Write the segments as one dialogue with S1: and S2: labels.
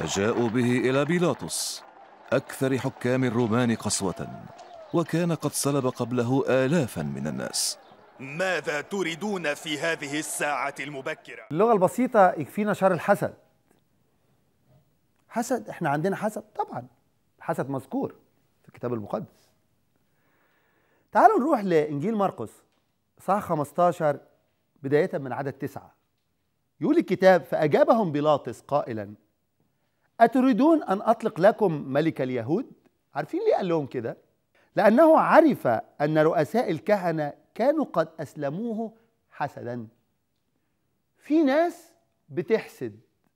S1: فجاءوا به إلى بيلاطس أكثر حكام الرومان قسوة، وكان قد صلب قبله آلافا من الناس.
S2: ماذا تريدون في هذه الساعة المبكرة؟
S3: اللغة البسيطة يكفينا شر الحسد. حسد، احنا عندنا حسد طبعا، الحسد مذكور في الكتاب المقدس. تعالوا نروح لإنجيل مرقس صح 15 بداية من عدد 9. يقول الكتاب: فأجابهم بيلاطس قائلا: أتريدون أن أطلق لكم ملك اليهود؟ عارفين ليه قال لهم كده؟ لأنه عرف أن رؤساء الكهنة كانوا قد أسلموه حسدا. في ناس بتحسد،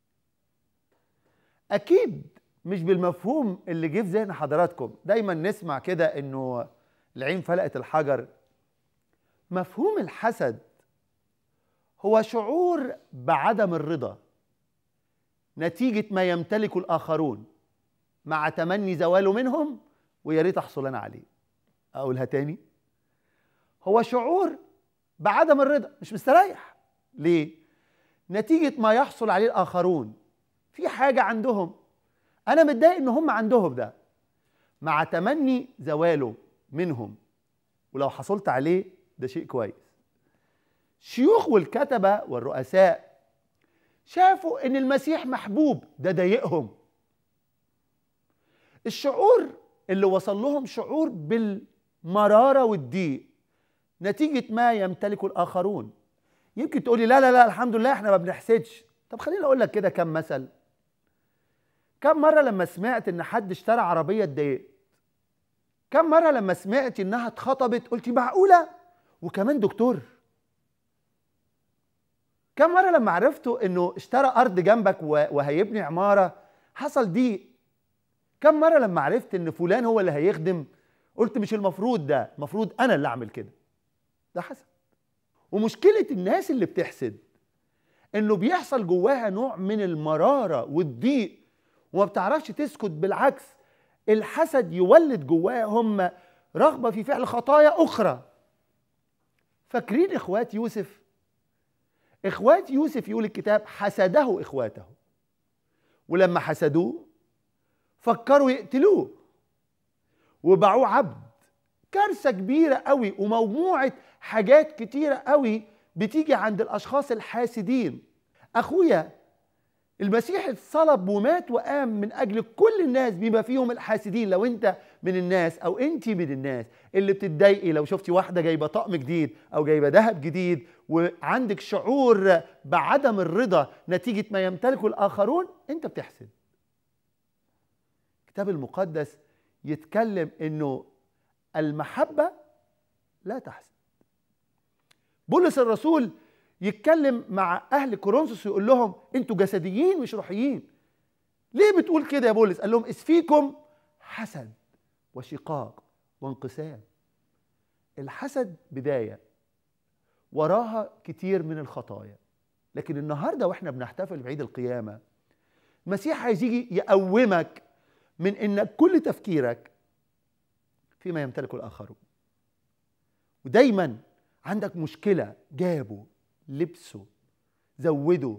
S3: أكيد مش بالمفهوم اللي جه في ذهن حضراتكم. دايما نسمع كده إنه العين فلقت الحجر. مفهوم الحسد هو شعور بعدم الرضا نتيجة ما يمتلكه الآخرون مع تمني زواله منهم، ويا ريت أحصل أنا عليه. أقولها تاني: هو شعور بعدم الرضا، مش مستريح. ليه؟ نتيجة ما يحصل عليه الآخرون. في حاجة عندهم أنا متضايق إن هم عندهم ده، مع تمني زواله منهم، ولو حصلت عليه ده شيء كويس. الشيوخ والكتبة والرؤساء شافوا إن المسيح محبوب، ده ضايقهم. الشعور اللي وصل لهم شعور بالمرارة والضيق نتيجة ما يمتلكه الآخرون. يمكن تقولي لا لا لا الحمد لله احنا ما بنحسدش. طب خليني أقول لك كده كم مثل. كم مرة لما سمعت إن حد اشترى عربية اتضايقت؟ كم مرة لما سمعت إنها اتخطبت قلتي معقولة؟ وكمان دكتور. كم مرة لما عرفتوا إنه اشترى أرض جنبك وهيبني عمارة حصل ضيق؟ كم مرة لما عرفت إن فلان هو اللي هيخدم قلت مش المفروض ده، المفروض أنا اللي أعمل كده؟ ده حسد. ومشكلة الناس اللي بتحسد إنه بيحصل جواها نوع من المرارة والضيق وما بتعرفش تسكت. بالعكس، الحسد يولد جواهم رغبة في فعل خطايا أخرى. فاكرين إخوات يوسف؟ إخوات يوسف يقول الكتاب حسده إخواته، ولما حسدوه فكروا يقتلوه وباعوه عبد. كارثة كبيرة قوي، ومجموعة حاجات كتيرة قوي بتيجي عند الأشخاص الحاسدين. أخويا المسيح اتصلب ومات وقام من أجل كل الناس بما فيهم الحاسدين. لو أنت من الناس أو أنت من الناس اللي بتتضايقي لو شفتي واحدة جايبة طقم جديد أو جايبة ذهب جديد وعندك شعور بعدم الرضا نتيجة ما يمتلكه الآخرون، أنت بتحسد. الكتاب المقدس يتكلم إنه المحبة لا تحسد. بولس الرسول يتكلم مع أهل كورنثوس يقول لهم أنتوا جسديين مش روحيين. ليه بتقول كده يا بولس؟ قال لهم إذ فيكم حسد وشقاق وانقسام. الحسد بداية وراها كتير من الخطايا. لكن النهاردة وإحنا بنحتفل بعيد القيامة، المسيح عايز يجي يقومك من إنك كل تفكيرك فيما يمتلكه الآخرون. ودايما عندك مشكلة، جابوا لبسوا زودوا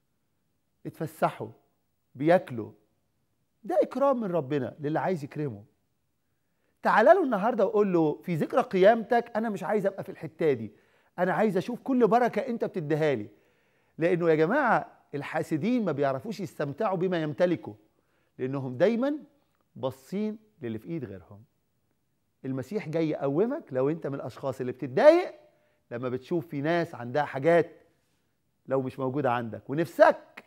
S3: اتفسحوا بياكلوا، ده إكرام من ربنا للي عايز يكرمه. تعال له النهارده وقول له في ذكرى قيامتك أنا مش عايز أبقى في الحتة دي، أنا عايز أشوف كل بركة أنت بتديها لي. لأنه يا جماعة الحاسدين ما بيعرفوش يستمتعوا بما يمتلكوا، لأنهم دايما باصين للي في إيد غيرهم. المسيح جاي يقومك لو أنت من الأشخاص اللي بتتضايق لما بتشوف في ناس عندها حاجات لو مش موجودة عندك ونفسك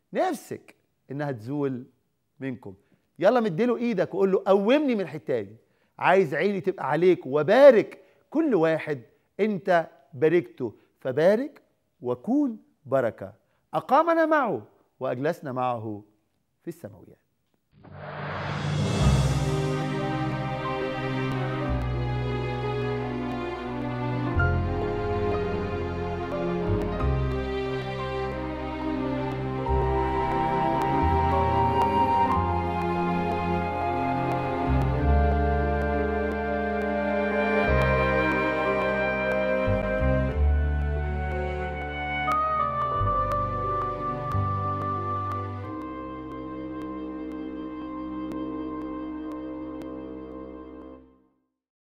S3: إنها تزول منكم. يلا مديله إيدك وقول له قومني من الحتة دي، عايز عيني تبقى عليك وبارك كل واحد أنت باركته، فبارك وكون بركة. أقامنا معه وأجلسنا معه في السماويات.